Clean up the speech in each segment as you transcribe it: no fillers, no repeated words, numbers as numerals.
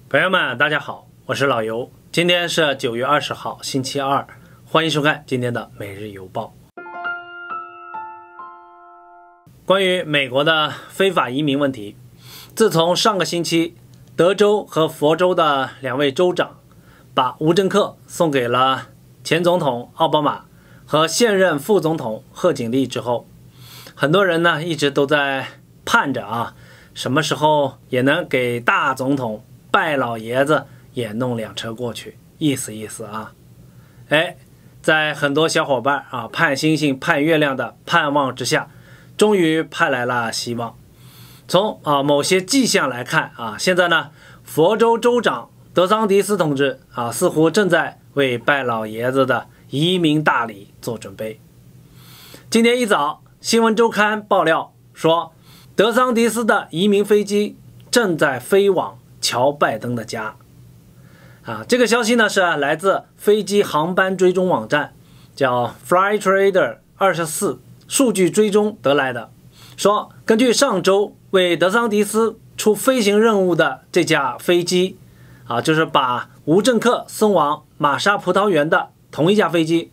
朋友们，大家好，我是老游。今天是9月20号，星期二，欢迎收看今天的每日邮报。关于美国的非法移民问题，自从上个星期，德州和佛州的2位州长把无政客送给了前总统奥巴马和现任副总统贺锦丽之后，很多人呢一直都在盼着什么时候也能给大总统拜老爷子也弄辆车过去，意思意思啊。在很多小伙伴盼星星盼月亮的盼望之下，终于盼来了希望。从某些迹象来看现在呢，佛州州长德桑迪斯同志似乎正在为拜老爷子的移民大礼做准备。今天一早，新闻周刊爆料说，德桑迪斯的移民飞机正在飞往乔拜登的家。这个消息呢是来自飞机航班追踪网站叫 Flightradar 24数据追踪得来的，说根据上周为德桑迪斯出飞行任务的这架飞机就是把无政客送往玛莎葡萄园的同一架飞机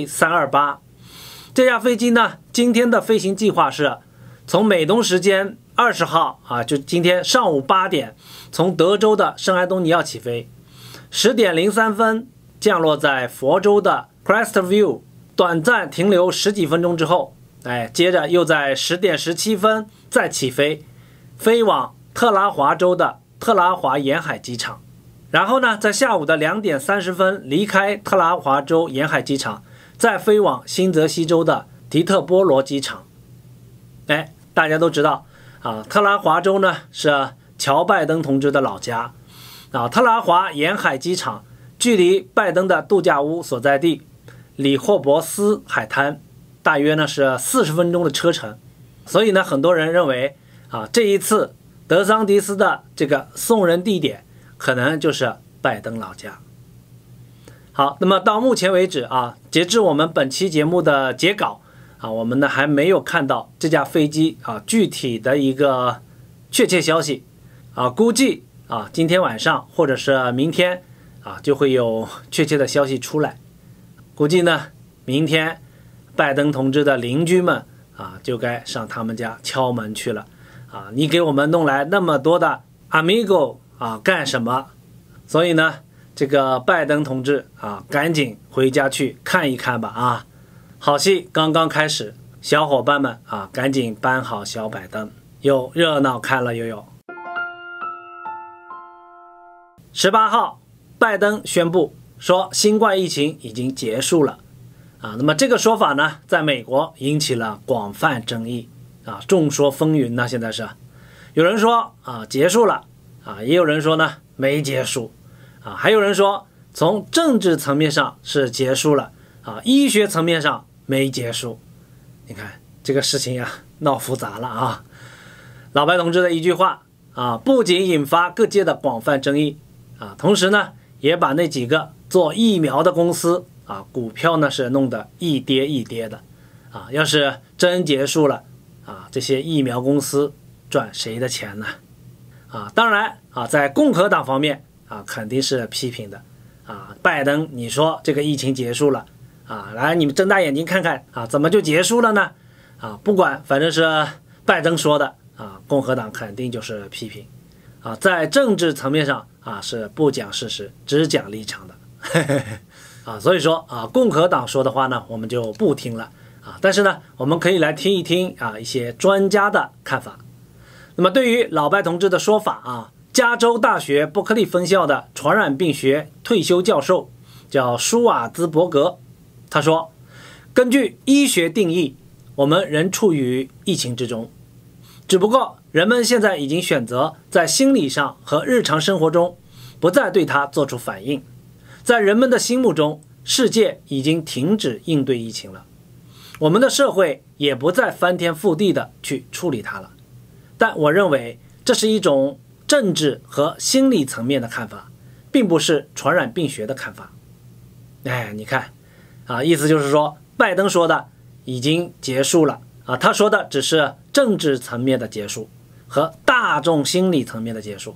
J328。 这架飞机呢，今天的飞行计划是从美东时间20号就今天上午8点从德州的圣安东尼奥起飞，10点03分降落在佛州的 Crestview， 短暂停留10几分钟之后，接着又在10点17分再起飞，飞往特拉华州的特拉华沿海机场，然后呢，在下午的2点30分离开特拉华州沿海机场，再飞往新泽西州的迪特波罗机场。大家都知道特拉华州呢是乔拜登同志的老家特拉华沿海机场距离拜登的度假屋所在地里霍伯斯海滩大约呢是40分钟的车程，所以呢，很多人认为这一次德桑迪斯的这个送人地点可能就是拜登老家。好，那么到目前为止截至我们本期节目的截稿我们呢还没有看到这架飞机具体的一个确切消息估计今天晚上或者是明天就会有确切的消息出来。估计呢明天拜登同志的邻居们就该上他们家敲门去了你给我们弄来那么多的 Amigo 干什么？所以呢，这个拜登同志赶紧回家去看一看吧好戏刚刚开始，小伙伴们赶紧搬好小摆灯，有热闹看了又有。18号，拜登宣布说新冠疫情已经结束了那么这个说法呢，在美国引起了广泛争议众说纷纭呢。现在是有人说结束了也有人说呢没结束还有人说从政治层面上是结束了医学层面上没结束。你看这个事情闹复杂了老白同志的一句话不仅引发各界的广泛争议同时呢，也把那几个做疫苗的公司股票呢是弄得一跌一跌的要是真结束了这些疫苗公司赚谁的钱呢当然在共和党方面肯定是批评的拜登，你说这个疫情结束了来你们睁大眼睛看看怎么就结束了呢不管反正是拜登说的共和党肯定就是批评在政治层面上是不讲事实只讲立场的所以说共和党说的话呢我们就不听了但是呢我们可以来听一听一些专家的看法。那么对于老白同志的说法加州大学伯克利分校的传染病学退休教授叫舒瓦兹伯格，他说，根据医学定义，我们仍处于疫情之中，只不过人们现在已经选择在心理上和日常生活中不再对它做出反应。在人们的心目中，世界已经停止应对疫情了，我们的社会也不再翻天覆地的去处理它了。但我认为这是一种政治和心理层面的看法，并不是传染病学的看法。你看意思就是说拜登说的已经结束了他说的只是政治层面的结束和大众心理层面的结束，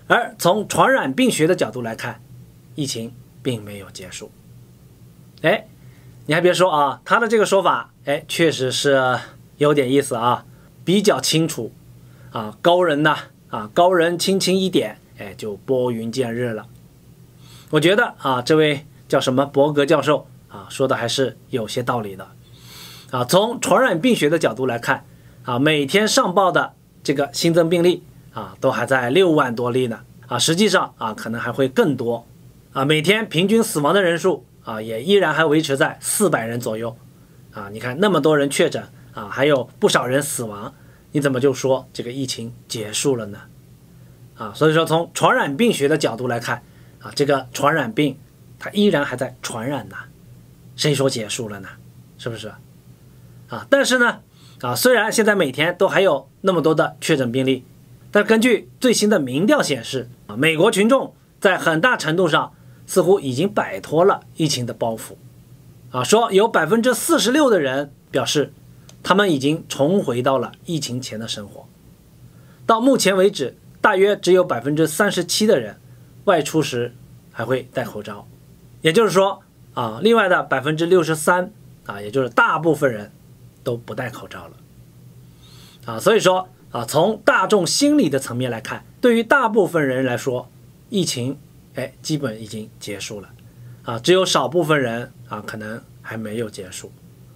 而从传染病学的角度来看，疫情并没有结束。哎，你还别说啊，他的这个说法，哎，确实是有点意思啊，比较清楚啊，高人呐高人轻轻一点，哎，就拨云见日了。我觉得啊，这位叫什么伯格教授啊，说的还是有些道理的啊。从传染病学的角度来看啊，每天上报的这个新增病例啊，都还在6万多例呢啊，实际上啊，可能还会更多啊。每天平均死亡的人数啊，也依然还维持在400人左右啊。你看那么多人确诊啊，还有不少人死亡，你怎么就说这个疫情结束了呢？啊，所以说从传染病学的角度来看啊，这个传染病它依然还在传染呢，谁说结束了呢？是不是？啊，但是呢，啊，虽然现在每天都还有那么多的确诊病例，但根据最新的民调显示啊，美国群众在很大程度上似乎已经摆脱了疫情的包袱啊，说有46%的人表示他们已经重回到了疫情前的生活。到目前为止，大约只有37%的人外出时还会戴口罩，也就是说啊，另外的63%啊，也就是大部分人都不戴口罩了啊。所以说啊，从大众心理的层面来看，对于大部分人来说，疫情基本已经结束了啊，只有少部分人啊可能还没有结束。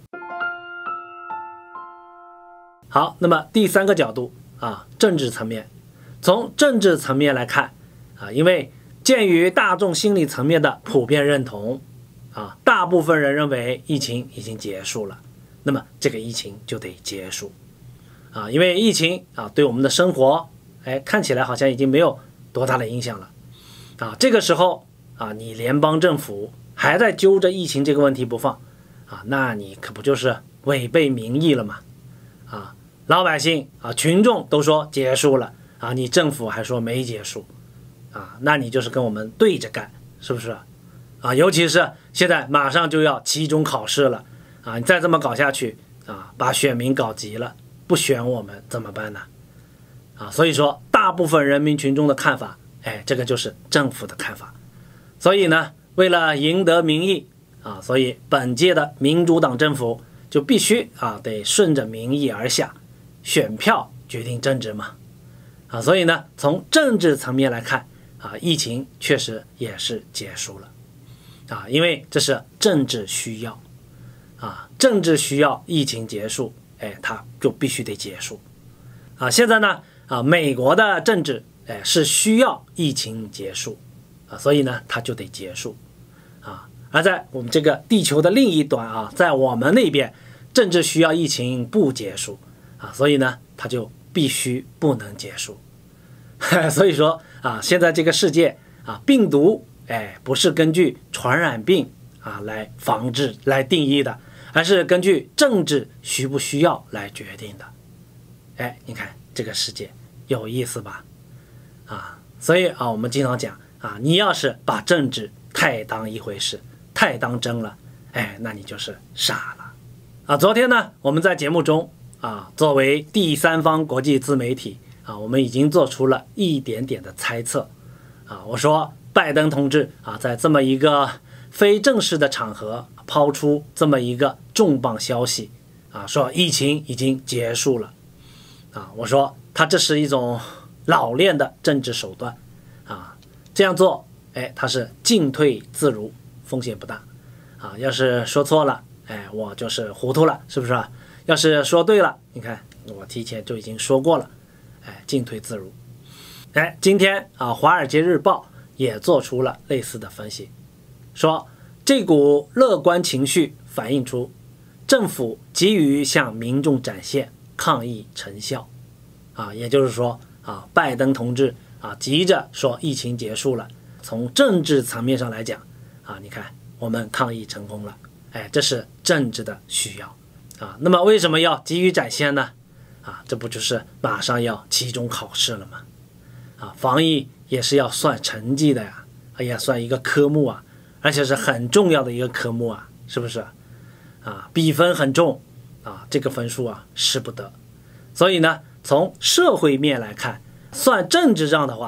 好，那么第三个角度啊，政治层面。从政治层面来看啊，因为鉴于大众心理层面的普遍认同啊，大部分人认为疫情已经结束了，那么这个疫情就得结束啊，因为疫情啊对我们的生活看起来好像已经没有多大的影响了啊。这个时候啊，你联邦政府还在揪着疫情这个问题不放啊，那你可不就是违背民意了吗？啊，老百姓啊，群众都说结束了啊，你政府还说没结束啊，那你就是跟我们对着干，是不是啊？尤其是现在马上就要期中考试了啊，你再这么搞下去啊，把选民搞急了，不选我们怎么办呢？啊，所以说大部分人民群众的看法，这个就是政府的看法。所以呢，为了赢得民意啊，所以本届的民主党政府就必须啊得顺着民意而下，选票决定政治嘛。啊，所以呢，从政治层面来看啊，疫情确实也是结束了啊，因为这是政治需要啊，政治需要疫情结束，它就必须得结束啊。现在呢啊，美国的政治是需要疫情结束啊，所以呢它就得结束啊。而在我们这个地球的另一端啊，在我们那边，政治需要疫情不结束啊，所以呢它就必须不能结束。所以说啊，现在这个世界啊，病毒不是根据传染病啊来防治来定义的，而是根据政治需不需要来决定的。你看这个世界有意思吧？啊，所以啊，我们经常讲啊，你要是把政治太当一回事，太当真了，那你就是傻了啊。昨天呢，我们在节目中啊，作为第三方国际自媒体啊，我们已经做出了一点点的猜测啊。我说拜登同志啊，在这么一个非正式的场合抛出这么一个重磅消息啊，说疫情已经结束了啊。我说他这是一种老练的政治手段啊，这样做他是进退自如，风险不大啊。要是说错了，我就是糊涂了，是不是啊？要是说对了，你看我提前就已经说过了，进退自如。今天啊，《华尔街日报》也做出了类似的分析，说这股乐观情绪反映出政府急于向民众展现抗疫成效啊，也就是说啊，拜登同志啊急着说疫情结束了，从政治层面上来讲啊，你看我们抗疫成功了，这是政治的需要啊。那么为什么要急于展现呢？啊，这不就是马上要期中考试了吗？啊，防疫也是要算成绩的呀，也算一个科目啊，而且是很重要的一个科目啊，是不是？啊，比分很重啊，这个分数啊失不得。所以呢，从社会面来看，算政治账的话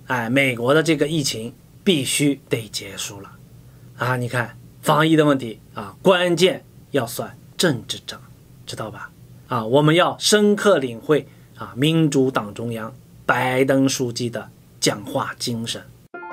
美国的这个疫情必须得结束了啊！你看防疫的问题啊，关键要算政治账，知道吧？啊，我们要深刻领会啊，民主党中央拜登书记的讲话精神。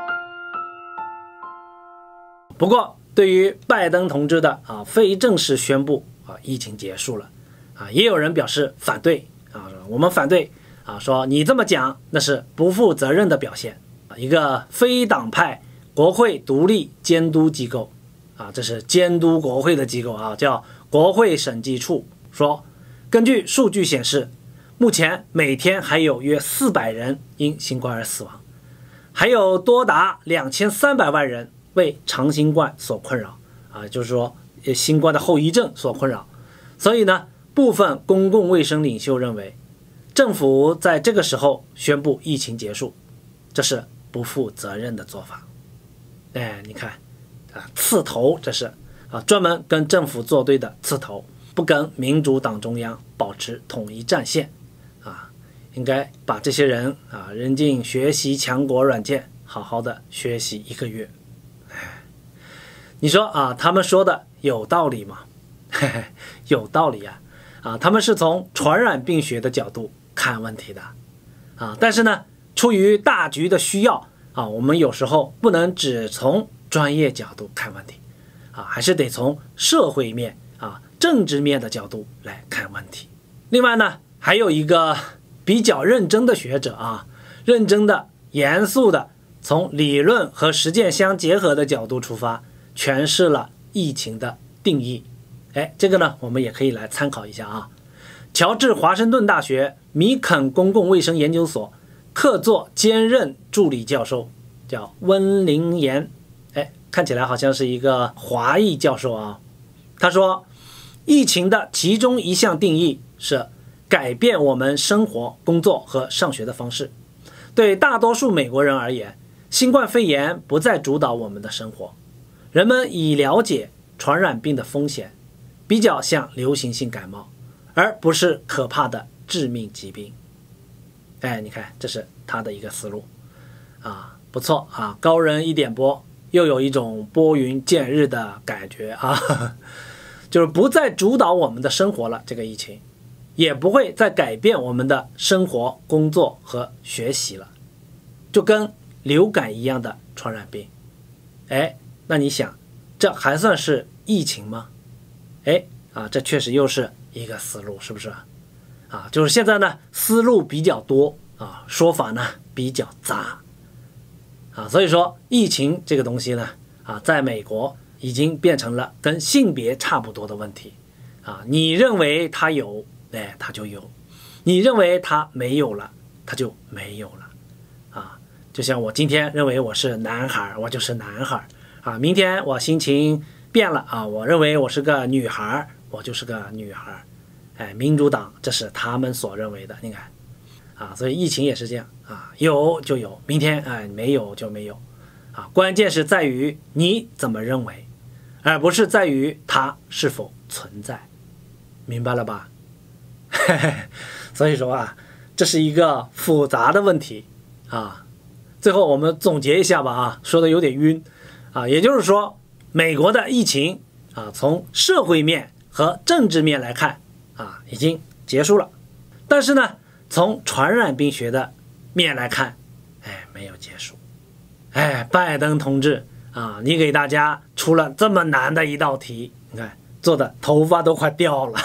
不过，对于拜登同志的非正式宣布疫情结束了也有人表示反对我们反对说你这么讲那是不负责任的表现一个非党派国会独立监督机构这是监督国会的机构叫国会审计处说，根据数据显示，目前每天还有约400人因新冠而死亡，还有多达2300万人为长新冠所困扰就是说新冠的后遗症所困扰。所以呢，部分公共卫生领袖认为，政府在这个时候宣布疫情结束，这是不负责任的做法。你看刺头，这是专门跟政府作对的刺头，不跟民主党中央保持统一战线应该把这些人扔进学习强国软件，好好的学习1个月。你说他们说的有道理吗？有道理他们是从传染病学的角度看问题的但是呢，出于大局的需要我们有时候不能只从专业角度看问题还是得从社会面政治面的角度来看问题。另外呢，还有一个比较认真的学者认真的严肃的从理论和实践相结合的角度出发，诠释了疫情的定义。这个呢我们也可以来参考一下乔治华盛顿大学米肯公共卫生研究所客座兼任助理教授叫温凌岩，看起来好像是一个华裔教授他说，疫情的其中一项定义是改变我们生活、工作和上学的方式。对大多数美国人而言，新冠肺炎不再主导我们的生活，人们已了解传染病的风险比较像流行性感冒，而不是可怕的致命疾病。你看，这是他的一个思路不错高人一点拨，又有一种拨云见日的感觉就是不再主导我们的生活了，这个疫情也不会再改变我们的生活、工作和学习了，就跟流感一样的传染病。那你想，这还算是疫情吗？这确实又是一个思路，是不是就是现在呢思路比较多说法呢比较杂所以说疫情这个东西呢在美国已经变成了跟性别差不多的问题你认为它有它就有，你认为它没有了它就没有了就像我今天认为我是男孩，我就是男孩明天我心情变了我认为我是个女孩，我就是个女孩。民主党这是他们所认为的，你看所以疫情也是这样有就有，明天没有就没有关键是在于你怎么认为，而不是在于它是否存在，明白了吧？所以说这是一个复杂的问题最后我们总结一下吧说的有点晕也就是说，美国的疫情从社会面和政治面来看已经结束了，但是呢从传染病学的面来看没有结束。拜登同志你给大家出了这么难的一道题，你看做的头发都快掉了。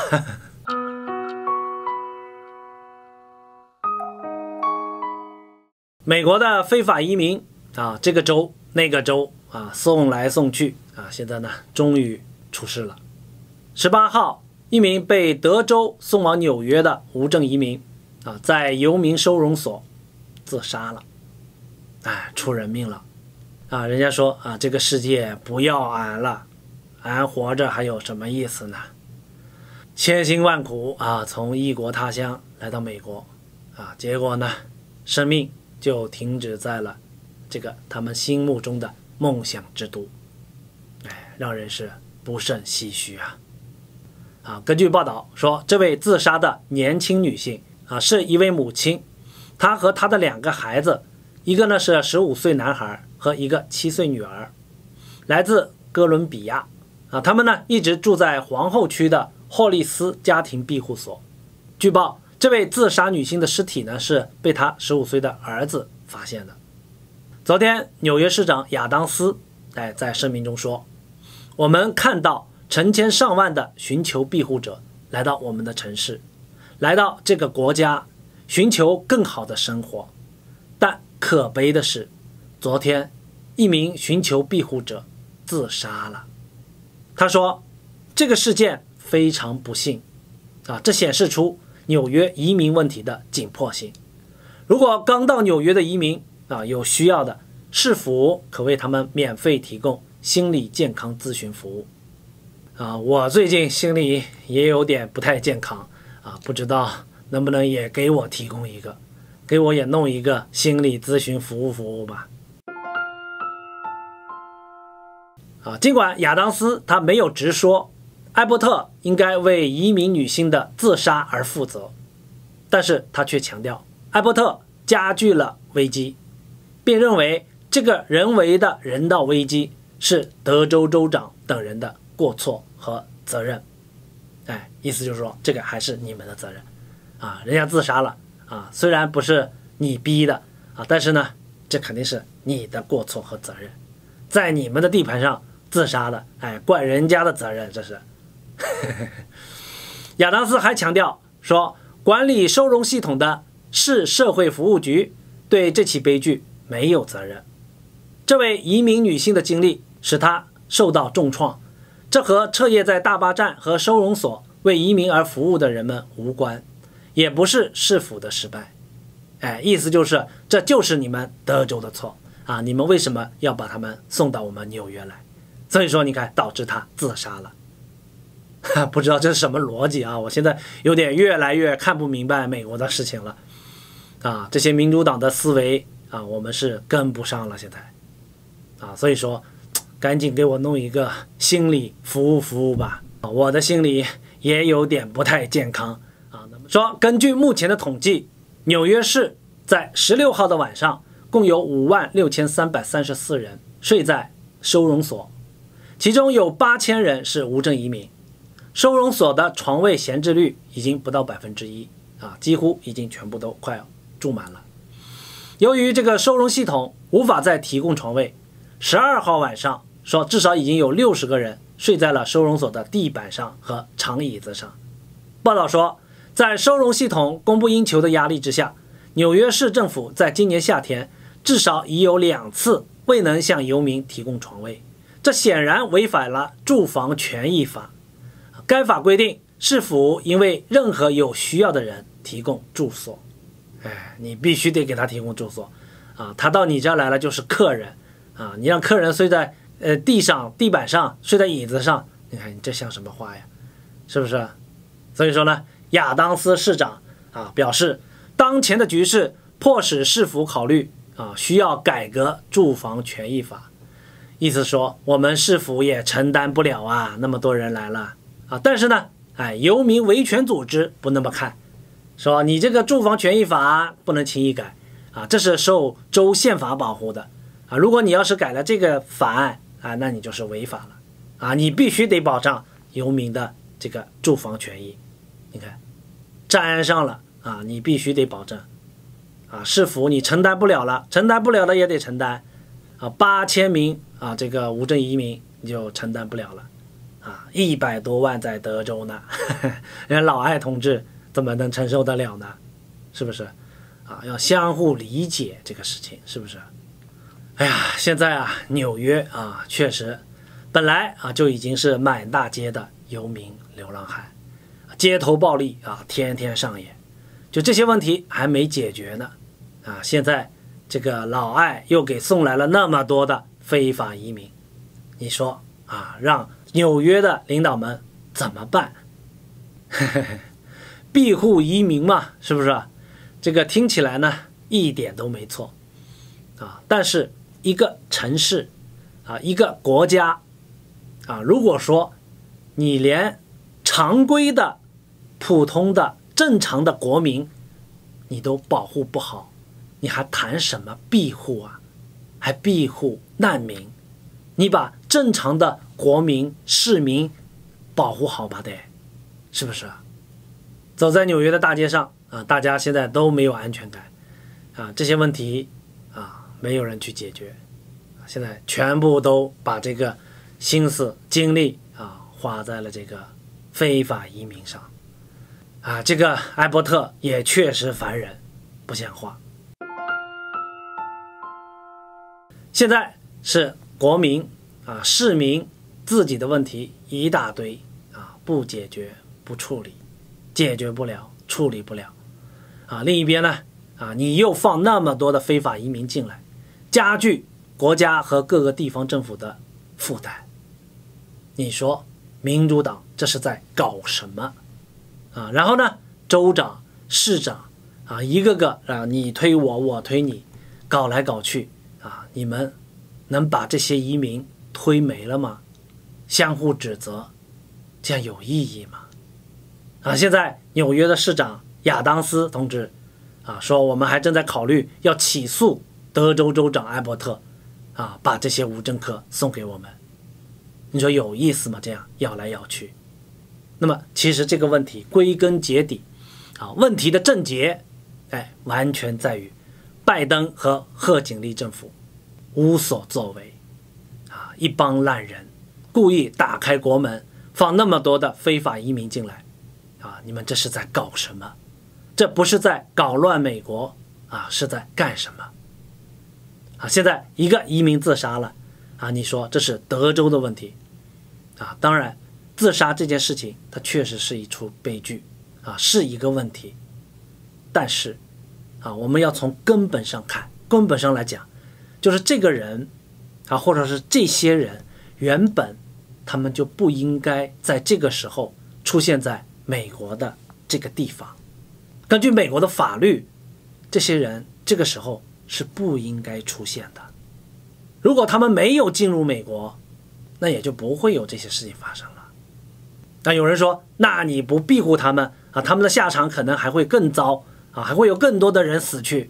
美国的非法移民这个州那个州送来送去现在呢终于出事了。18号，一名被德州送往纽约的无证移民在游民收容所自杀了，出人命了人家说这个世界不要俺了，俺活着还有什么意思呢？千辛万苦从异国他乡来到美国结果呢生命就停止在了这个他们心目中的梦想之都，让人是不胜唏嘘根据报道说，这位自杀的年轻女性是一位母亲，她和她的2个孩子一个呢是15岁男孩和一个7岁女儿，来自哥伦比亚他们呢一直住在皇后区的霍利斯家庭庇护所。据报，这位自杀女性的尸体呢是被她15岁的儿子发现的。昨天，纽约市长亚当斯在声明中说：“我们看到成千上万的寻求庇护者来到我们的城市，来到这个国家，寻求更好的生活。但可悲的是，昨天一名寻求庇护者自杀了。”他说：“这个事件非常不幸这显示出纽约移民问题的紧迫性。如果刚到纽约的移民有需要的，市府可为他们免费提供心理健康咨询服务。我最近心里也有点不太健康不知道能不能也给我提供一个，给我也弄一个心理咨询服务吧。”尽管亚当斯他没有直说艾伯特应该为移民女性的自杀而负责，但是他却强调艾伯特加剧了危机，并认为这个人为的人道危机是德州州长等人的过错和责任。意思就是说，这个还是你们的责任人家自杀了虽然不是你逼的但是呢，这肯定是你的过错和责任，在你们的地盘上自杀的，怪人家的责任，这是。亚当斯还强调说，管理收容系统的市社会服务局对这起悲剧没有责任。这位移民女性的经历使她受到重创，这和彻夜在大巴站和收容所为移民而服务的人们无关，也不是市府的失败。意思就是这就是你们德州的错你们为什么要把他们送到我们纽约来？所以说你看，导致他自杀了。不知道这是什么逻辑我现在有点越来越看不明白美国的事情了这些民主党的思维我们是跟不上了现在所以说赶紧给我弄一个心理服务吧，我的心理也有点不太健康那么说，根据目前的统计，纽约市在16号的晚上共有56334人睡在收容所，其中有8000人是无证移民。收容所的床位闲置率已经不到1%几乎已经全部都快住满了。由于这个收容系统无法再提供床位，12号晚上说至少已经有60个人睡在了收容所的地板上和长椅子上。报道说，在收容系统供不应求的压力之下，纽约市政府在今年夏天至少已有2次未能向游民提供床位，这显然违反了住房权益法。该法规定，市府应为任何有需要的人提供住所。你必须得给他提供住所他到你这儿来了就是客人你让客人睡在地板上，睡在椅子上，你看你这像什么话呀？是不是？所以说呢，亚当斯市长表示，当前的局势迫使市府考虑需要改革住房权益法。意思说，我们市府也承担不了那么多人来了但是呢游民维权组织不那么看，说你这个住房权益法不能轻易改这是受州宪法保护的如果你要是改了这个法案那你就是违法了你必须得保障游民的这个住房权益。你看沾上了你必须得保证市府你承担不了了，承担不了的也得承担8000名这个无证移民你就承担不了了100多万在德州呢人家老艾同志怎么能承受得了呢？是不是要相互理解这个事情，是不是？现在纽约确实本来就已经是满大街的游民流浪汉，街头暴力天天上演，就这些问题还没解决呢现在这个老艾又给送来了那么多的非法移民，你说让纽约的领导们怎么办？庇护移民嘛，是不是？这个听起来呢一点都没错但是一个城市一个国家如果说你连常规的普通的正常的国民你都保护不好， 你还谈什么庇护啊？还庇护难民？你把正常的国民市民保护好吧得，是不是？走在纽约的大街上啊，大家现在都没有安全感啊，这些问题啊没有人去解决，现在全部都把这个心思精力啊花在了这个非法移民上啊。这个艾伯特也确实烦人，不像话。现在是国民啊市民自己的问题一大堆啊，不解决不处理，解决不了处理不了啊。另一边呢啊，你又放那么多的非法移民进来，加剧国家和各个地方政府的负担。你说民主党这是在搞什么啊？然后呢，州长市长啊，一个个啊你推我我推你，搞来搞去啊，你们能把这些移民推没了吗？相互指责，这样有意义吗？啊，现在纽约的市长亚当斯同志啊说，我们还正在考虑要起诉德州州长艾伯特啊，把这些无政客送给我们。你说有意思吗？这样要来要去。那么其实这个问题归根结底啊，问题的症结完全在于拜登和贺锦丽政府无所作为啊，一帮烂人故意打开国门，放那么多的非法移民进来啊！你们这是在搞什么？这不是在搞乱美国啊，是在干什么啊？现在一个移民自杀了啊，你说这是德州的问题啊？当然，自杀这件事情它确实是一出悲剧啊，是一个问题。但是啊，我们要从根本上看，根本上来讲，就是这个人啊，或者是这些人，原本他们就不应该在这个时候出现在美国的这个地方。根据美国的法律，这些人这个时候是不应该出现的。如果他们没有进入美国，那也就不会有这些事情发生了。那有人说，那你不庇护他们啊，他们的下场可能还会更糟啊，还会有更多的人死去。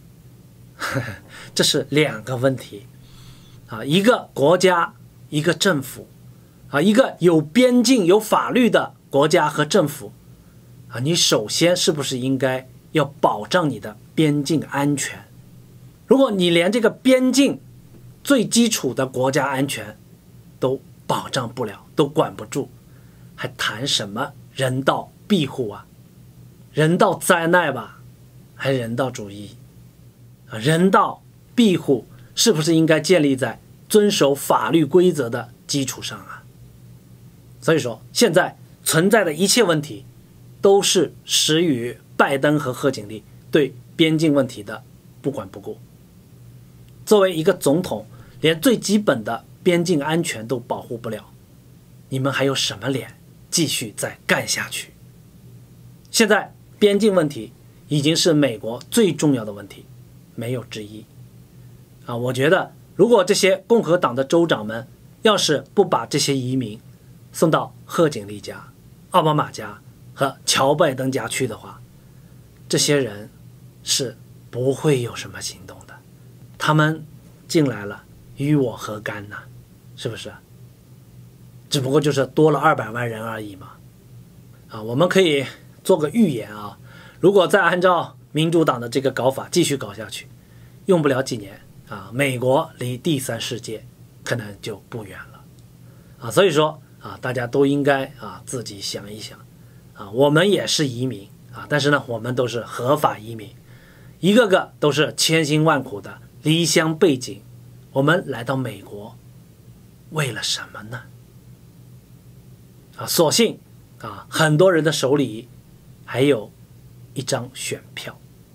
这是两个问题啊，一个国家，一个政府啊，一个有边境有法律的国家和政府啊，你首先是不是应该要保障你的边境安全？如果你连这个边境最基础的国家安全都保障不了，都管不住，还谈什么人道庇护啊？人道灾难吧，还人道主义啊？人道庇护是不是应该建立在遵守法律规则的基础上啊？所以说，现在存在的一切问题都是始于拜登和贺锦丽对边境问题的不管不顾。作为一个总统，连最基本的边境安全都保护不了，你们还有什么脸继续再干下去？现在边境问题已经是美国最重要的问题，没有之一啊！我觉得如果这些共和党的州长们要是不把这些移民送到贺锦丽家、奥巴马家和乔拜登家去的话，这些人是不会有什么行动的。他们进来了，与我何干呢？是不是？只不过就是多了200万人而已嘛。啊，我们可以做个预言啊，如果再按照民主党的这个搞法继续搞下去，用不了几年啊，美国离第三世界可能就不远了啊。所以说啊，大家都应该啊自己想一想啊，我们也是移民啊，但是呢，我们都是合法移民，一个个都是千辛万苦的离乡背井，我们来到美国为了什么呢？啊，所幸啊，很多人的手里还有一张选票。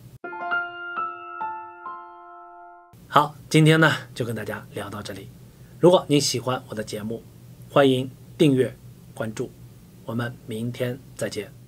好，今天呢就跟大家聊到这里。如果你喜欢我的节目，欢迎订阅关注，我们明天再见。